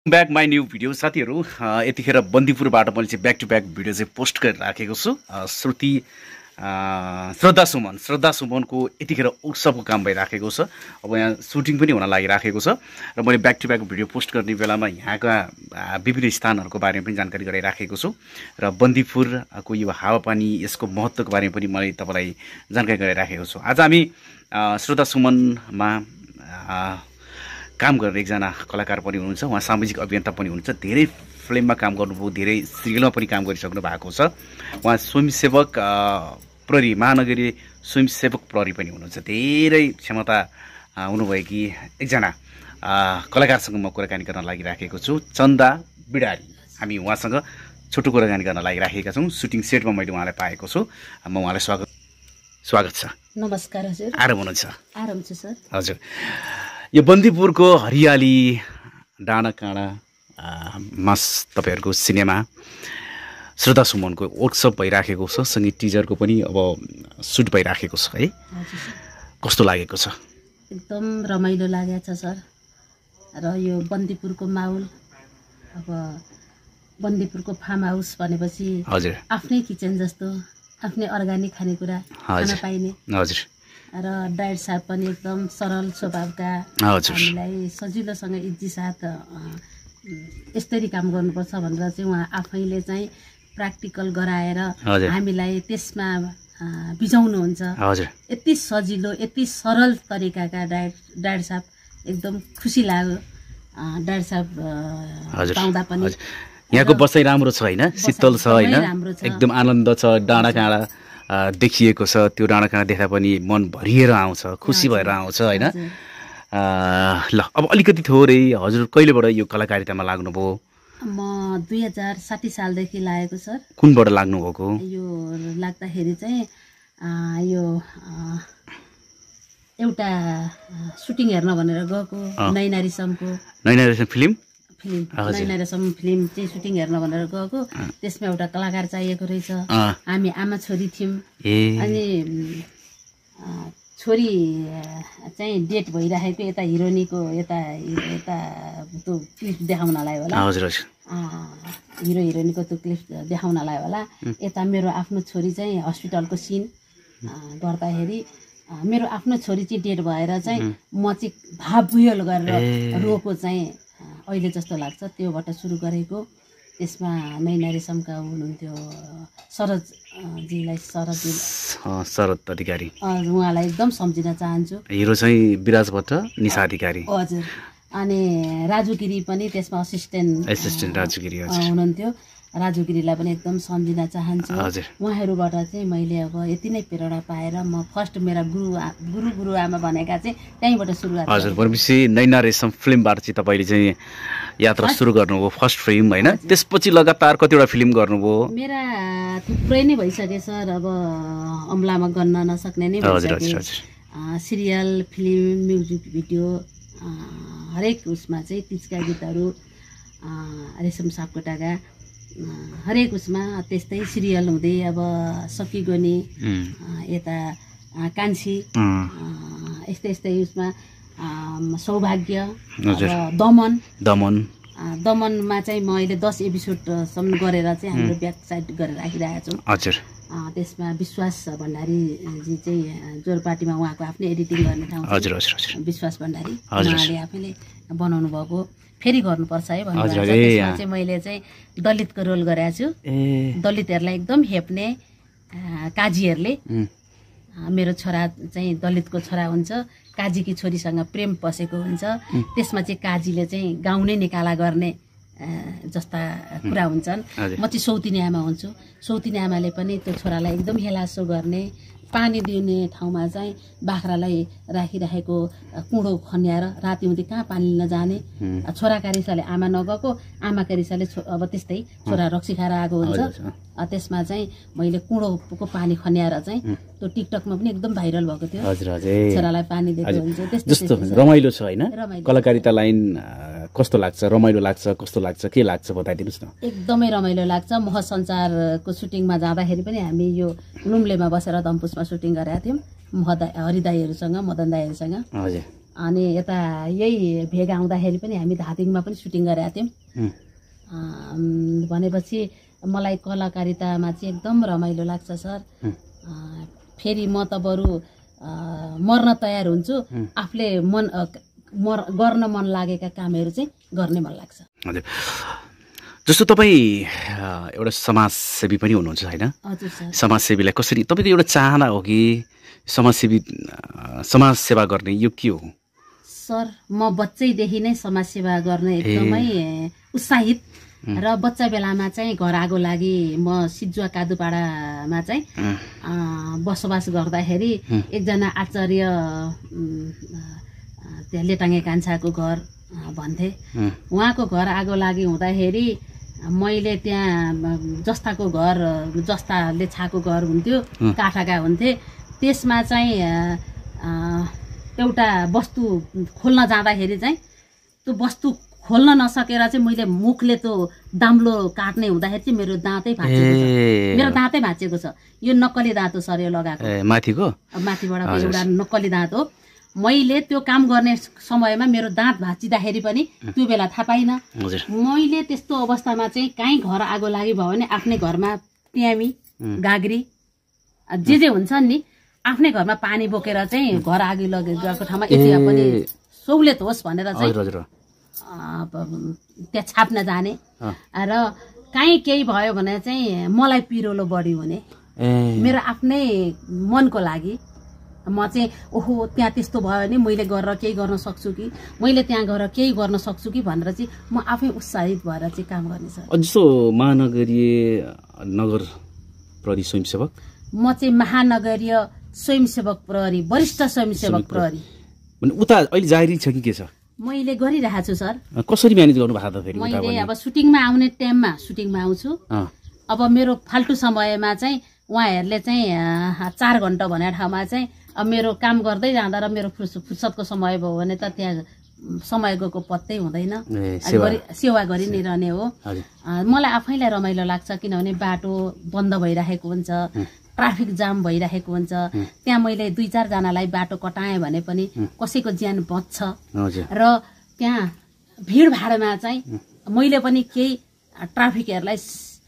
Back my new video साथीहरू यतिखेर बन्दीपुरबाट मैले चाहिँ ब्याक टु ब्याक भिडियो चाहिँ पोस्ट गरिराखेको छु। श्रद्धा सुमनको यतिखेर उत्सवको काम भइराखेको छ। अब यहाँ सुटिङ पनि हुन लागिराखेको छ र मैले back to back video post गर्ने बेलामा यहाँका विभिन्न स्थानहरूको बारेमा पनि जानकारी गराइराखेको छु र बन्दीपुरको यो हावापानी यसको महत्त्वको बारेमा पनि मैले तपाईँलाई जानकारी गराइराखेको छु। आज हामी श्रद्धा सुमनमा काम गर्ने एकजना कलाकार पनि हुनुहुन्छ। उहाँ सामाजिक अभियन्ता पनि हुनुहुन्छ। धेरै फिल्ममा काम गर्नुभयो, धेरै सिरियलमा पनि काम गरिसक्नु भएको छ। उहाँ स्वयंसेवक प्रहरी महानगरीय स्वयंसेवक प्रहरी पनि हुनुहुन्छ। धेरै क्षमता हुनुभएकी एकजना कलाकारसँग म कुराकानी गर्न लागिराखेको छु। चन्दा बिडारी, हामी उहाँसँग छोटो कुराकानी गर्न लागिराखेका छौँ। सुटिङ सेटमा मैले उहाँलाई पाएको छु। म उहाँलाई स्वागत छ। नमस्कार हजुर। आराम हुनुहुन्छ? आराम छु सर। हजुर, यो बन्दीपुरको हरियाली डाँडा काँडा मास तपाईँहरूको सिनेमा श्रद्धा सुमनको वर्कसप भइराखेको छ। सँगै टिजरको पनि अब सुट भइराखेको छ है। कस्तो लागेको छ? एकदम रमाइलो लागेको छ सर। र यो बन्दीपुरको माहौल, अब बन्दीपुरको फार्म हाउस भनेपछि हजुर आफ्नै किचन जस्तो, आफ्नै अर्ग्यानिक खानेकुरा खान पाइने। हजुर। र डाइट साहब पनि एकदम सरल स्वभावका, हामीलाई सजिलोसँग इज्जी साथ यसरी काम गर्नुपर्छ भनेर चाहिँ उहाँ आफैले चाहिँ प्र्याक्टिकल गराएर हामीलाई त्यसमा बिजाउनुहुन्छ। यति सजिलो यति सरल तरिकाका डाइट साहब, एकदम खुसी लाग्यो डाइट साहब पाउँदा पनि। यहाँको बसाइ राम्रो छ होइन? शीतल छ होइन? एकदम आनन्द छ। डाँडा काँडा देखिएको छ। त्यो डाँडा काँडा देख्दा पनि मन भरिएर आउँछ, खुसी भएर आउँछ होइन? ल, अब अलिकति थोरै हजुर कहिलेबाट यो कलाकारितामा लाग्नुभयो? म 2060 सालदेखि लागेको सर। कुनबाट लाग्नुभएको? यो लाग्दाखेरि चाहिँ यो एउटा सुटिङ हेर्न भनेर गएको, नैना रेशम फिल्म चाहिँ सुटिङ हेर्न भनेर गएको। त्यसमा एउटा कलाकार चाहिएको रहेछ। हामी आमा छोरी थियौँ। अनि छोरी चाहिँ डेट भइराखेको, यता हिरोनीको यता त्यो क्लिप देखाउनलाई होला, हिरो हिरोनीको त्यो क्लिप देखाउनलाई होला। यता मेरो आफ्नो छोरी चाहिँ हस्पिटलको सिन गर्दाखेरि मेरो आफ्नो छोरी चाहिँ डेट भएर चाहिँ म चाहिँ भावुयल गरेर रोको चाहिँ अहिले जस्तो लाग्छ। त्योबाट सुरु गरेको। त्यसमा नैना रेशमका हुनुहुन्थ्यो शरदजीलाई, शरद अधिकारी, उहाँलाई एकदम सम्झिन चाहन्छु। हिरो चाहिँ विराज भट्ट, निशा अधिकारी। हजुर। अनि राजुगिरी पनि त्यसमा असिस्टेन्ट राजुगिरी हुनुहुन्थ्यो। राजुगिरीलाई पनि एकदम सम्झिन चाहन्छु। उहाँहरूबाट चाहिँ मैले अब यति नै प्रेरणा पाएर म फर्स्ट मेरा गुरुआमा भनेका चाहिँ त्यहीँबाट सुरुवात। हजुर, भनेपछि नैना रेशम फिल्मबाट चाहिँ तपाईँले चाहिँ यात्रा सुरु गर्नुभयो, फर्स्ट फिल्म होइन? त्यसपछि लगातार कतिवटा फिल्म गर्नुभयो? मेरा थुप्रै नै भइसके सर। अब अम्लामा गन्न नसक्ने नै भइसके। सिरियल, फिल्म, म्युजिक भिडियो, हरेक उसमा चाहिँ तिजका गीतहरू, रेशम सापकोटाका हरेक उसमा त्यस्तै सिरियल हुँदै अब सकिगने, यता कान्छी, यस्तै उसमा सौभाग्य, दमनमा चाहिँ म अहिले 10 एपिसोडसम्म गरेर चाहिँ हाम्रो ब्याक साइड गरेर राखिरहेको छु। हजुर। त्यसमा विश्वास भण्डारीजी चाहिँ जोरपाटीमा उहाँको आफ्नै एडिटिङ गर्ने ठाउँ। हजुर। विश्वास भण्डारी उहाँले आफैले बनाउनु भएको। फेरि गर्नुपर्छ है भन्नु भएको छ। त्यसमा चाहिँ मैले चाहिँ दलितको रोल गरेको छु। दलितहरूलाई एकदम हेप्ने काजीहरूले, मेरो छोरा चाहिँ दलितको छोरा हुन्छ, काजीकी छोरीसँग प्रेम पसेको हुन्छ। त्यसमा चाहिँ काजीले चाहिँ गाउँ नै निकाला गर्ने जस्ता कुरा हुन्छन्। म चाहिँ सौतिनी आमा हुन्छु। सौतिनी आमाले पनि त्यो छोरालाई एकदम हेलासो गर्ने, पानी दिने ठाउँमा चाहिँ बाख्रालाई राखिराखेको कुँडो खन्याएर राति हुँदै कहाँ पानी लिन जाने, छोराका रिसाले आमा नगएको, आमाका रिसाले अब त्यस्तै छोरा रक्सी खाएर आएको हुन्छ। त्यसमा चाहिँ मैले कुँडोको पानी खन्याएर चाहिँ त्यो टिकटकमा पनि एकदम भाइरल भएको थियो। छोरालाई पानी दिएको हुन्छ। त्यस्तो रमाइलो छ होइन? कलाकारिता लाइन कस्तो लाग्छ? रमाइलो लाग्छ? कस्तो लाग्छ? के लाग्छ बताइदिनुहोस् न। एकदमै रमाइलो लाग्छ। महसञ्चारको सुटिङमा जाँदाखेरि पनि हामी यो लुम्लेमा बसेर दम्पुसमा सुटिङ गरेका थियौँ हरिदाईहरूसँग, मदन दाईहरूसँग। अनि यता यही भेग आउँदाखेरि पनि हामी धादिङमा पनि सुटिङ गरेका थियौँ। भनेपछि मलाई कलाकारितामा चाहिँ एकदम रमाइलो लाग्छ सर। फेरि म त बरु मर्न तयार हुन्छु, आफूले गर्न मन लागेका कामहरू चाहिँ गर्ने मन लाग्छ। हजुर, जस्तो तपाईँ एउटा समाजसेवी पनि हुनुहुन्छ होइन? हजुर सर। समाजसेवीलाई कसरी तपाईँको एउटा चाहना हो कि समाज सेवा गर्ने यो के हो? सर म बच्चैदेखि नै समाजसेवा गर्ने एकदमै उत्साहित र बच्चा बेलामा चाहिँ घर आगो लागि म सिजुवा कादुपाडामा चाहिँ बसोबास गर्दाखेरि एकजना आचार्य त्यहाँ लेटाङ्गे कान्छाको घर भन्थे, उहाँको घर आगो लागि हुँदाखेरि मैले त्यहाँ जस्ताको घर जस्ताले छाएको घर हुन्थ्यो, काठाका हुन्थे, त्यसमा चाहिँ एउटा वस्तु खोल्न जाँदाखेरि चाहिँ त्यो वस्तु खोल्न नसकेर चाहिँ मैले मुखले त्यो दाम्लो काट्ने हुँदाखेरि चाहिँ मेरो दाँतै भाँचिएको छ। मेरो दाँतै भाँचिएको छ। यो नक्कली दाँत हो सर, यो लगाएको माथिबाट एउटा नक्कली दाँत हो। मैले त्यो काम गर्ने समयमा मेरो दाँत भाँचिँदाखेरि पनि त्यो बेला थाहा पाइनँ। मैले त्यस्तो अवस्थामा चाहिँ काहीँ घर आगो लागि भयो भने आफ्नै घरमा ट्यामी गाग्री जे हुन्छन् नि, आफ्नै घरमा पानी बोकेर चाहिँ घर आगो लगेको ठाउँमा यति पनि सहुलियत होस् भनेर चाहिँ त्यहाँ छाप्न जाने र काहीँ केही भयो भने चाहिँ मलाई पिरोलो बढी हुने, मेरो आफ्नै मनको लागि म चाहिँ ओहो त्यहाँ त्यस्तो भयो भने मैले गरेर केही गर्न सक्छु कि, मैले त्यहाँ गएर केही गर्न सक्छु कि भनेर चाहिँ म आफै उत्साहित भएर चाहिँ काम गर्ने छ। जस्तो महानगरीय नगर प्रहरी स्वयंसेवक, म चाहिँ महानगरीय स्वयंसेवक प्रहरी, वरिष्ठ स्वयंसेवक प्रहरी। उता अहिले जारी छ कि के छ? मैले गरिरहेको छु सर। कसरी म्यानेज गर्नु भएको त फेरि? मैले अब सुटिङमा आउने टाइममा सुटिङमा आउँछु। अब मेरो फाल्टु समयमा चाहिँ उहाँहरूले चाहिँ 4 घण्टा भनेको ठाउँमा चाहिँ अब मेरो काम गर्दै जाँदा र मेरो फुर्सदको समय भयो भने त त्यहाँ समय गएको पत्तै हुँदैन, सेवा गरि नै रहने हो। मलाई आफैलाई रमाइलो लाग्छ किनभने बाटो बन्द भइरहेको हुन्छ, ट्राफिक जाम भइरहेको हुन्छ, त्यहाँ मैले 2-4 जनालाई बाटो कटाएँ भने पनि कसैको ज्यान बच्छ र त्यहाँ भिडभाडमा चाहिँ मैले पनि केही ट्राफिकहरूलाई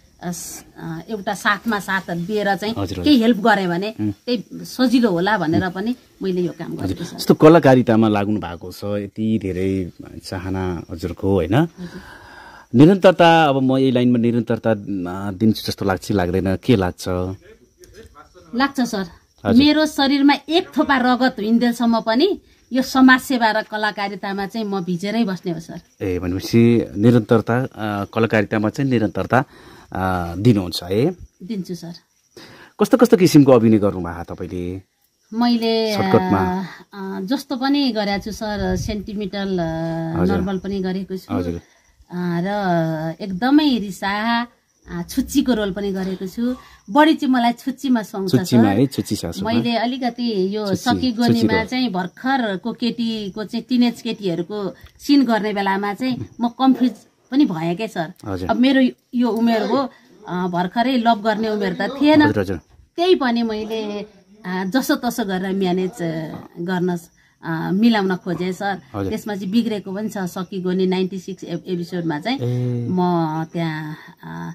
एउटा साथमा साथ दिएर चाहिँ केही हेल्प गरेँ भने त्यही सजिलो होला भनेर पनि मैले यो काम गरेको छु। जस्तो कलाकारितामा लाग्नु भएको छ, यति धेरै चाहना हजुरको होइन, निरन्तरता अब म यही लाइनमा निरन्तरता दिन्छु जस्तो लाग्छ लाग्दैन, के लाग्छ? लाग्छ सर, मेरो शरीरमा एक थोपा रगत हिँड्दैसम्म पनि यो समाजसेवा र कलाकारितामा चाहिँ म भिजेरै बस्ने हो सर। भनेपछि निरन्तरता कलाकारितामा चाहिँ निरन्तरता दिनुहुन्छ है? दिन्छु सर। कस्तो कस्तो किसिमको अभिनय गर्नुभएको तपाईँले? मैले जस्तो पनि गरेको छु सर, सेन्टिमेन्टल नर्मल पनि गरेको छु र एकदमै रिसा छुच्चीको रोल पनि गरेको छु। बढी चाहिँ मलाई छुच्चीमा सुहाउँछ सर। मैले अलिकति यो सकीगोनीमा चाहिँ भर्खरको केटीको चाहिँ टिनेज केटीहरूको सिन गर्ने बेलामा चाहिँ म कन्फ्युज पनि भएँ क्या सर। अब मेरो यो उमेर हो, भर्खरै लभ गर्ने उमेर त थिएन, त्यही पनि मैले जसो तसो गरेर म्यानेज गर्न मिलाउन खोजेँ सर। त्यसमा चाहिँ बिग्रेको पनि छ। सकीगोनी 96 एपिसोडमा चाहिँ म त्यहाँ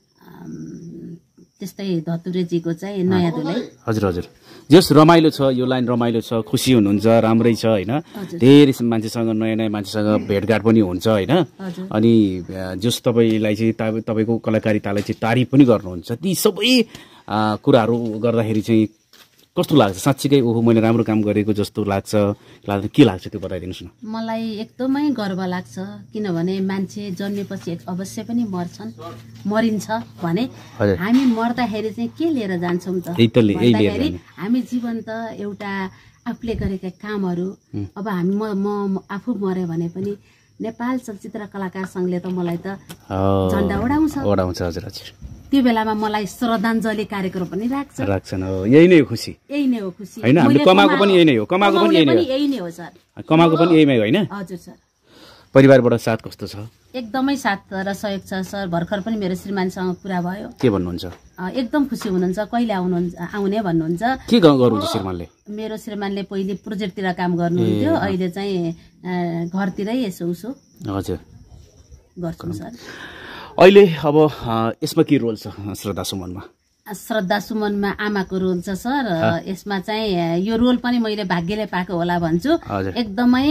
त्यस्तै धतुरेजीको चाहिँ नयाँ दुलै। हजुर हजुर, जस रमाइलो छ, यो लाइन रमाइलो छ, खुसी हुनुहुन्छ, राम्रै छ होइन, धेरै मान्छेसँग नयाँ नयाँ मान्छेसँग भेटघाट पनि हुन्छ होइन। अनि जस तपाईँलाई चाहिँ तपाईँको कलाकारितालाई चाहिँ तारिफ पनि गर्नुहुन्छ, ती सबै कुराहरू गर्दाखेरि चाहिँ कस्तो लाग्छ? साँच्चीकै ओहो मैले राम्रो काम गरेको जस्तो लाग्छ, के लाग्छ त्यो बताइदिनुहोस् न। मलाई एकदमै गर्व लाग्छ, किनभने मान्छे जन्मेपछि अवश्य पनि मरिन्छ भने हामी मर्दाखेरि चाहिँ के लिएर जान्छौँ त? हामी जीवन त एउटा आफूले गरेका कामहरू। अब हामी म आफू मऱ्यो भने पनि नेपाल चलचित्र कलाकार सङ्घले त मलाई त झन्डा ओडाउँछ। हजुर हजुर, त्यो बेलामा मलाई श्रद्धाञ्जली कार्यक्रम पनि राख्छन्। यही नै हो खुसी, यही नै हो खुसी होइन? हामीले कमाएको पनि यही नै हो, कमाएको पनि यही नै हो सर, कमाएको पनि यहीमै होइन? हजुर सर। परिवारबाट साथ कस्तो छ? एकदमै साथ र सहयोग छ सर। भर्खर पनि मेरो श्रीमानसँग कुरा भयो। के भन्नुहुन्छ? एकदम खुसी हुनुहुन्छ, कहिले आउने भन्नुहुन्छ। के गर्नुहुन्छ श्रीमानले? मेरो श्रीमानले पहिले प्रोजेक्टतिर काम गर्नुहुन्थ्यो, अहिले चाहिँ घरतिरै यसो उसो हजुर गर्छौँ सर। अहिले अब यसमा के रोल छ श्रद्धा सुमनमा? श्रद्धा सुमनमा आमाको रोल छ सर। यसमा चाहिँ यो रोल पनि मैले भाग्यले पाएको होला भन्छु। एकदमै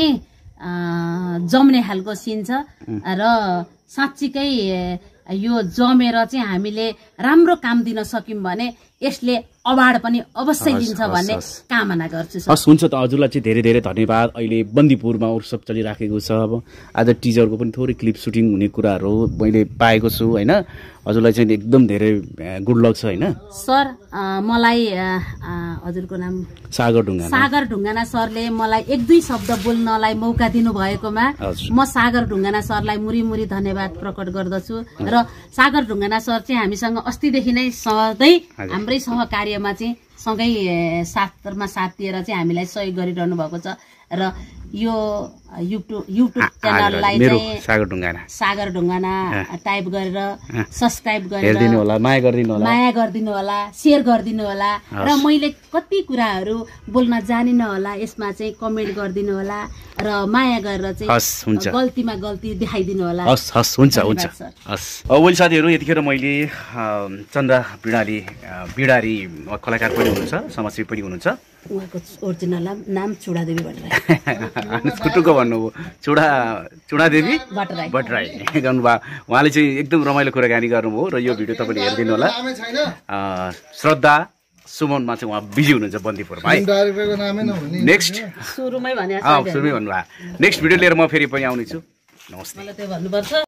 जम्ने खालको सिन छ र साँच्चीकै यो जमेर चाहिँ हामीले राम्रो काम दिन सक्यौँ भने यसले अवार्ड पनि अवश्य दिन्छ भन्ने कामना गर्छु सर। हस्, हुन्छ त। हजुरलाई चाहिँ धेरै धेरै धन्यवाद। अहिले बन्दीपुरमा वर्कसप चलिराखेको छ। अब आज टिजरको पनि थोरै क्लिप सुटिङ हुने कुराहरू मैले पाएको छु होइन। हजुरलाई चाहिँ एकदम धेरै गुड लक छ होइन सर। मलाई हजुरको नाम सागर ढुङ्गाना। सागर ढुङ्गाना सरले मलाई एक दुई शब्द बोल्नलाई मौका दिनुभएकोमा म सागर ढुङ्गाना सरलाई मुरी मुरी धन्यवाद प्रकट गर्दछु। र सागर ढुङ्गाना सर चाहिँ हामीसँग अस्तिदेखि नै सधैँ हाम्रै सहकार्यमा चाहिँ सँगै साथमा साथ दिएर चाहिँ हामीलाई सहयोग गरिरहनु भएको छ। र यो युट्युब च्यानललाई चाहिँ सागर ढुङ्गाना टाइप गरेर सब्सक्राइब गरेर माया गरिदिनु होला, सेयर गरिदिनु होला। र मैले कति कुराहरू बोल्न जानिन होला, यसमा चाहिँ कमेन्ट गरिदिनु होला र माया गरेर चाहिँ गल्तीमा गल्ती देखाइदिनु होला। हस् हस्, हुन्छ हुन्छ हस्। वेल साथीहरू, यतिखेर मैले चन्द्र बिडारी कलाकार पनि हुनुहुन्छ, समाजसेवी पनि हुनुहुन्छ। उहाँको ओरिजिनल नाम चुडादेवी भट्टराई। कुटुको भन्नुभयो चुडादेवी भट्टराई गर्नुभयो। उहाँले चाहिँ एकदम रमाइलो कुराकानी गर्नुभयो र यो भिडियो तपाईँले हेरिदिनु होला। श्रद्धा सुमनमा चाहिँ उहाँ बिजी हुनुहुन्छ बन्दीपुरमा है। नेक्स्ट सुरुमै भन्नुभयो। नेक्स्ट भिडियो लिएर म फेरि पनि आउनेछु। नमस्ते।